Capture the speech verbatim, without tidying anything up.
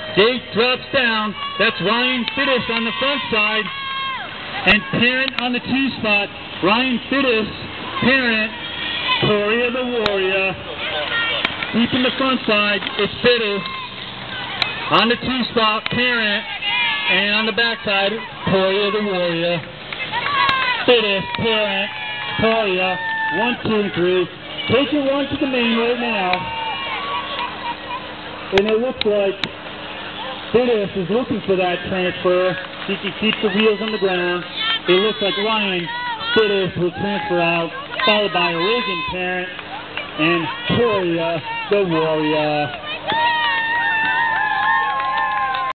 Jake drops down. That's Ryan Fittis on the front side. And Parent on the two spot. Ryan Fittis, Parent, Corey the Warrior. Deep in the front side, it's Fittis. On the two spot, Parent. And on the back side, Corey the Warrior. Fittis, Parent, Corey, one, two, three. Take your run to the main right now. And it looks like Fittis is looking for that transfer. He can keep the wheels on the ground. It looks like Ryan Fittis will transfer out, followed by Reagan Parent and Corey the Warrior.